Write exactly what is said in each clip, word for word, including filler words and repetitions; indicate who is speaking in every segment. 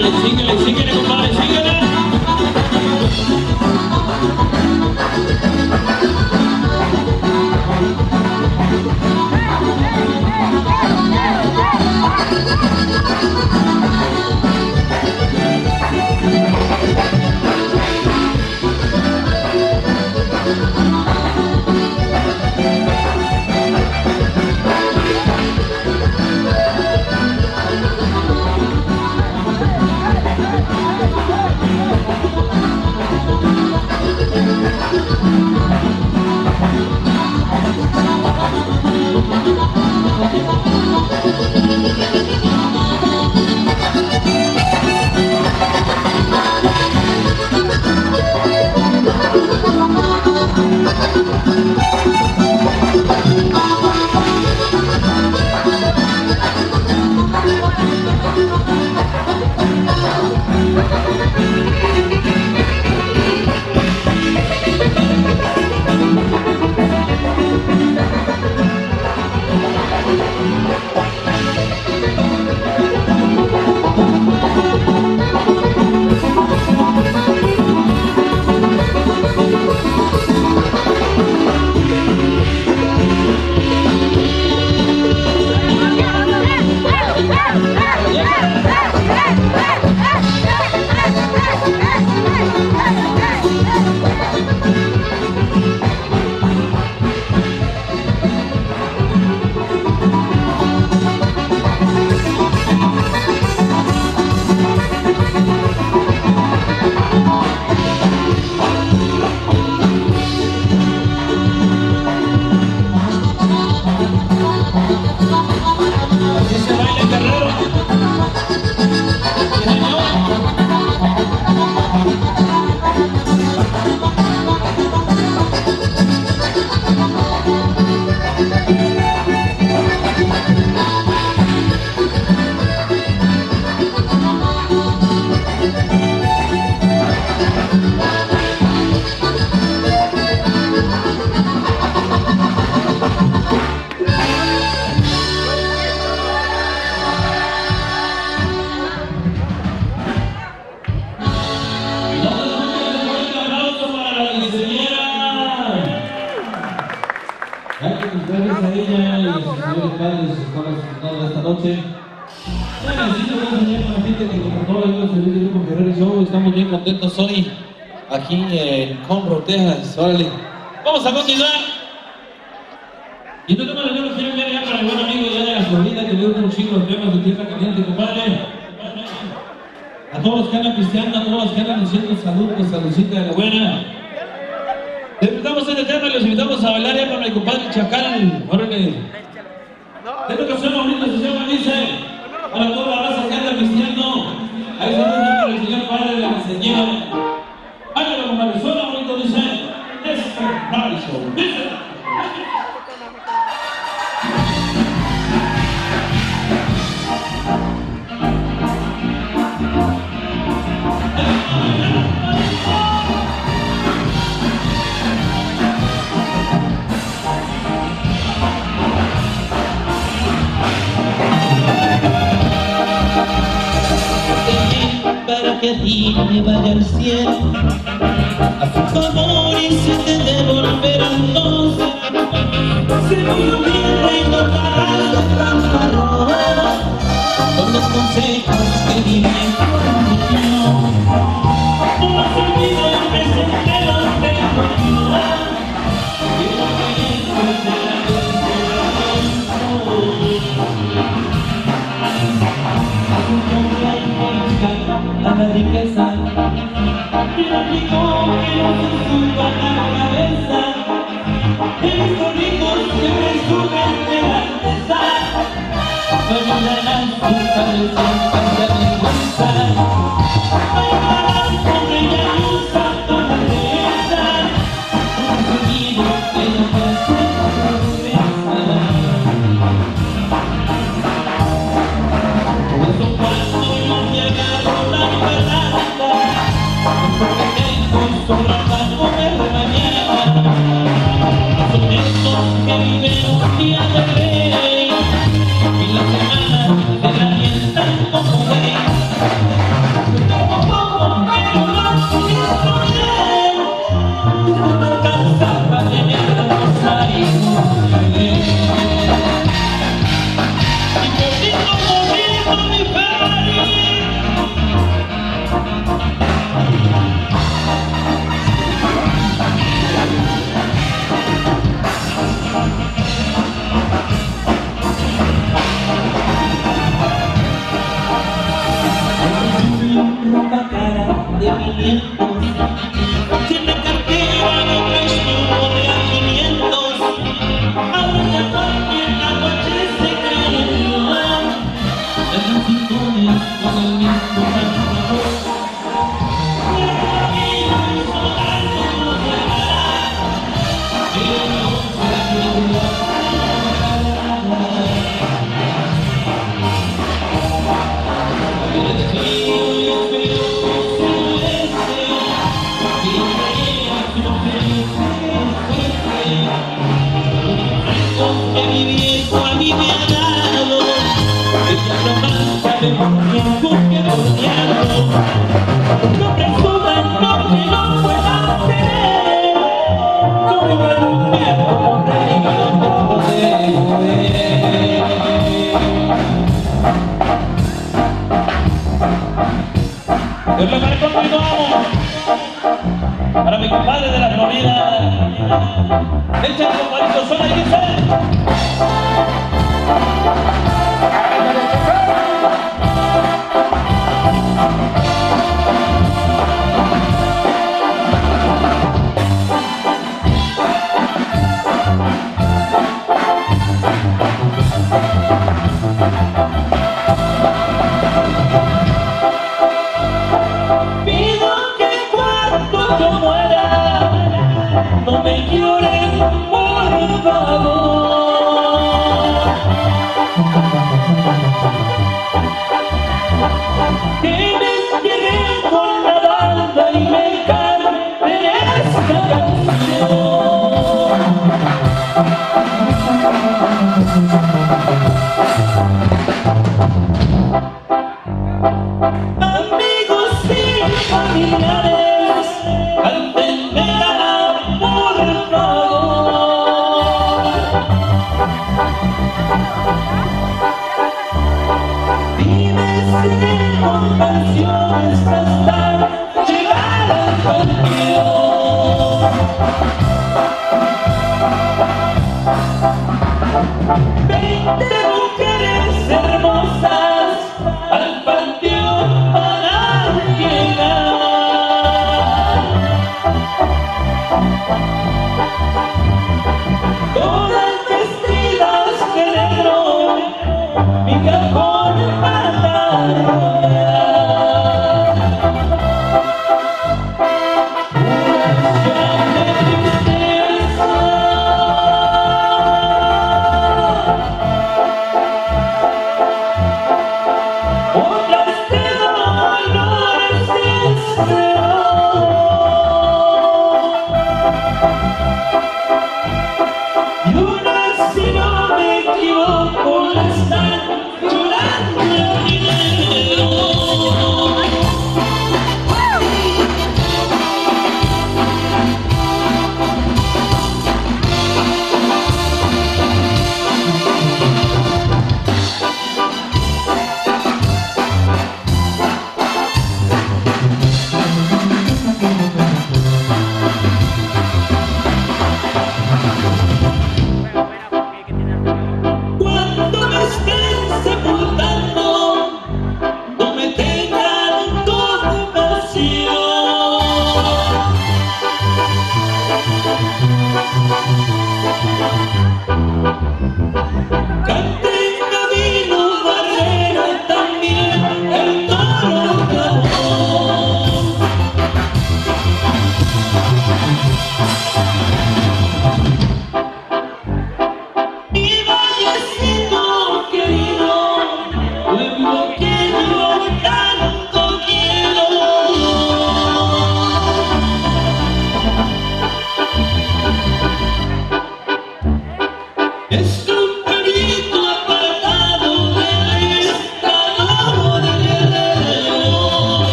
Speaker 1: síguele, síguele, síguele, compadre, síguele. Estamos bien contentos hoy aquí en Conroe, Texas. Órale, vamos a continuar. Y no tengo la nueva quiero enviar ya para el buen amigo ya de la Florida que le dio un chico de temas de tierra caliente, compadre. A todos los que andan pisteando, a todos los que andan diciendo salud, pues saludcita de la buena. Les invitamos a este tema y los invitamos a bailar ya para mi compadre Chacal. Órale. Esta canción bonita se llama, dice, para toda la raza que anda pisteando. Ahí se llama el señor padre de la señora. Hágalo con la persona bonito, dice, es el dice.
Speaker 2: Para que a ti me vaya al cielo, a su favor y se te devolverán dos. Se me olvida y no paras de tramparlo, con los consejos que di mi corazón. No se olvida el presente lo tengo yo, y lo que es de la a la riqueza y lo aplicó que no se suba a la cabeza. He visto ricos que presumen de grandeza, no ayudarán sus cabezas de vergüenza. Bailarán sobre ella y un salto a la derecha, un sonido que no te hace sorpresa. Por eso cuando yo me agarro la barranca, porque tengo sobra para comer de mañana. Son estos que viven un día de ley y la semana se la mientan como movimientos. Tiene cartera de precio de a quinientos. Ahora cualquier aguache se cree. En los rincones con el mismo cantador. Que mi viejo a mí me ha dado, ella no más sabe tiempo que voltearlo. No presuman lo que no puedan tener, no vivan un tiempo con regalo de poder. Yo lo marco continuamos para mi compadre de la Florida. Echa el compadrito sola y dice. Pido que cuando yo muera no me lloren, por favor. Que me entierren con la banda y me canten esta canción. Amigos y familiares, cántenmela, por favor. Vives con canciones hasta llegar al panteón. Veinte mujeres hermosas al panteón para llegar, todas vestidas de negro, mi cajón para rodear. Una de tristeza.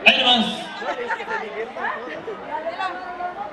Speaker 1: Ahí nomás.